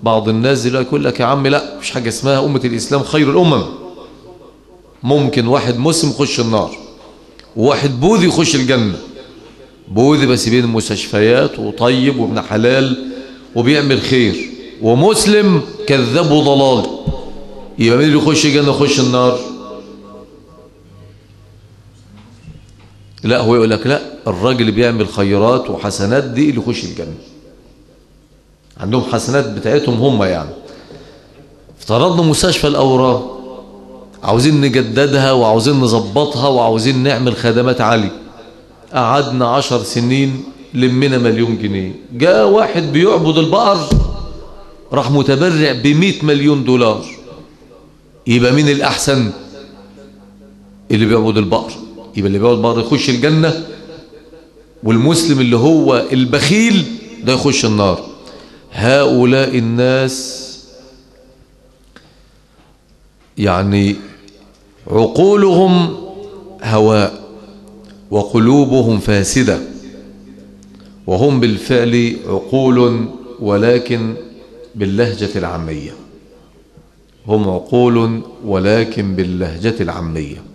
بعض الناس دلوقتي يقول لك يا عم لا مش حاجة اسمها أمة الإسلام خير الأمم. ممكن واحد مسلم يخش النار وواحد بوذي يخش الجنة. بوذي بس بين المستشفيات وطيب وابن حلال وبيعمل خير، ومسلم كذاب وضلال. يبقى مين اللي يخش الجنة يخش النار؟ لا، هو يقول لك لا، الراجل اللي بيعمل خيرات وحسنات دي اللي يخش الجنة. عندهم حسنات بتاعتهم هم يعني. افترضنا مستشفى الأورام عاوزين نجددها وعاوزين نظبطها وعاوزين نعمل خدمات عالية. قعدنا 10 سنين لمنا مليون جنيه. جاء واحد بيعبد البقر راح متبرع ب100 مليون دولار. يبقى مين الأحسن؟ اللي بيعبد البقر. يبقى اللي بيعبد البقر يخش الجنة، والمسلم اللي هو البخيل ده يخش النار. هؤلاء الناس يعني عقولهم هواء وقلوبهم فاسدة، وهم بالفعل عقول ولكن باللهجة العامية. هم عقول ولكن باللهجة العامية.